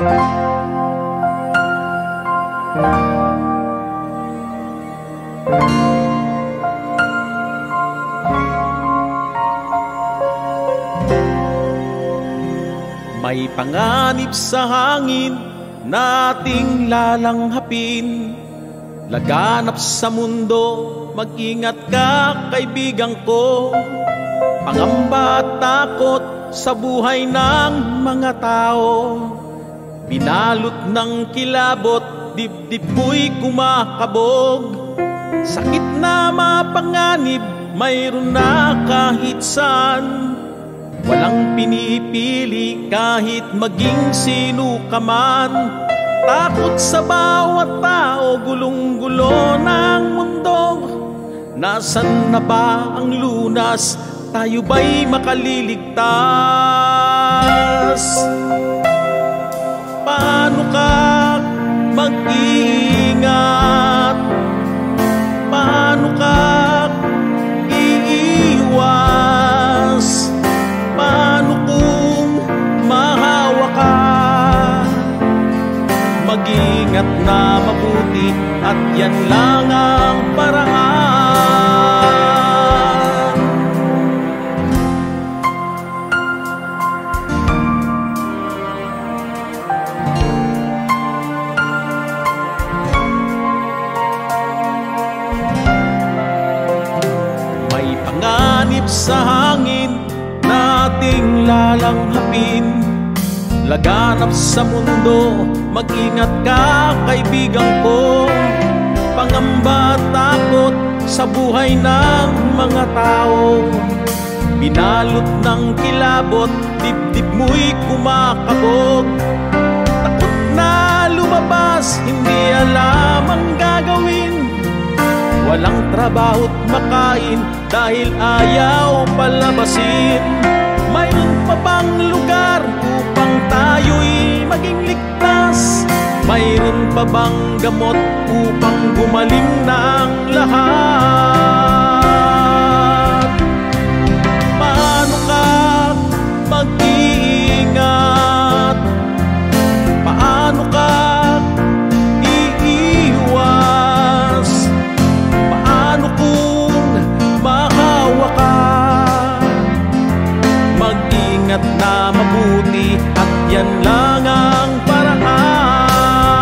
May panganib sa hangin nating lalanghapin, laganap sa mundo, mag-ingat ka kaibigan ko. Pangamba at takot sa buhay ng mga tao, binalot ng kilabot, dibdib mo'y kumakabog. Sakit na mapanganib, mayroon na kahit saan, walang pinipili kahit maging sino ka man. Takot sa bawat tao, gulong-gulo ng mundo. Nasaan na ba ang lunas? Tayo ba'y makaliligtas? Paano ka mag-iingat? Paano ka iiwas? Paano kung mahawa ka? Mag-ingat na mabuti at yan lang ang paraan. May panganib sa hangin nating lalanghapin, laganap sa mundo, mag-ingat ka kaibigan ko. Pangamba at takot sa buhay ng mga tao, binalot ng kilabot, dibdib mo'y kumakabog. Takot na lumabas, hindi alam ang gagawin, walang trabaho't makain dahil ayaw palabasin. Mayroon pa bang lugar upang tayo'y maging ligtas? Mayroon pa bang gamot upang gumaling na ang lahat? Paano ka mag-iingat? Paano ka iiwas? Paano kung mahawa ka? Mag-ingat na mabuti at yan lang ang paraan.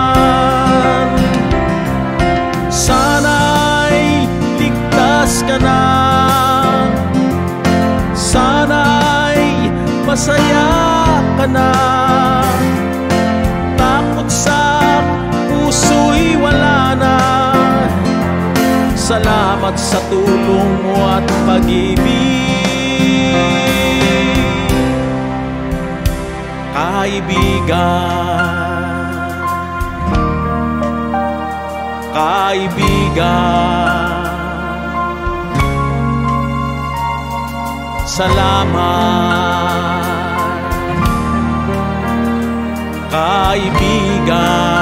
Sana'y ligtas ka na, sana'y masaya ka na. Takot sa puso'y wala na. Salamat sa tulong mo at pag-ibig, kaibigan. Kaibigan, salamat. Kaibigan.